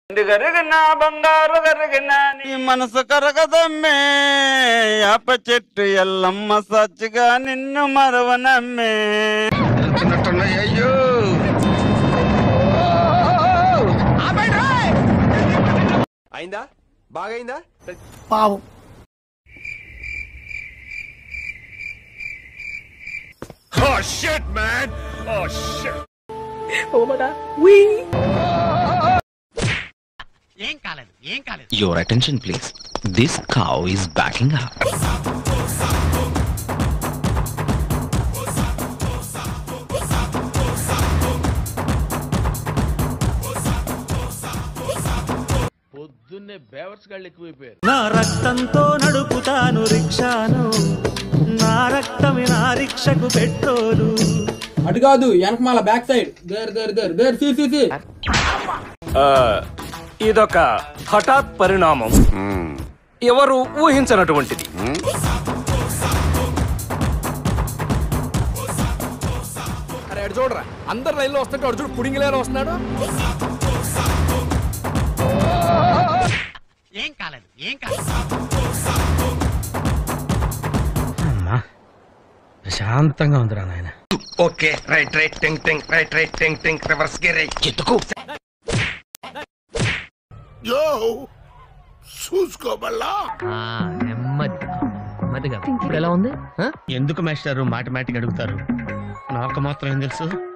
కరిగిన బంగారు కరిగిన నీ మనసు కరగదమ్మే యాప చెట్టు ఎల్లమ్మ సచ్చిగా నిన్ను మరవనమ్మే. అయ్యో అయిందా? బాగైందా? పావు Oh shit man! Oh shit! Oh my god. Wee. Your attention please. This cow is backing up. పొద్దున్నే బేవర్స్ గాళ్ళు ఎక్కువైపోయారు. నా రక్తంతో నడుపుతాను రిక్షాను, నా రక్తమే నా రిక్షకు పెట్రోలు. అటు కాదు వెనకమాల బ్యాక్ సైడ్ దేర్ సి ఇదొక హఠాత్ పరిణామం, ఎవరు ఊహించనటువంటిది. అరే అడు చూడరా, అందరు లైన్లో వస్తుంటే అడు చూడు పుడింగి లైన్లో వస్తున్నాడు. ప్రశాంతంగా ఉందిరా నాయన. ఓకే రైట్ రైట్ టింగ్ టింగ్ రైట్ రైట్ టింగ్ టింగ్ రివర్స్ గేర్ ఎత్తుకో. నెమ్మదిగా ఇప్పుడు ఎలా ఉంది? ఎందుకు మాస్టారు మాటిమాటికి అడుగుతారు? నాకు మాత్రం ఏం తెలుసు.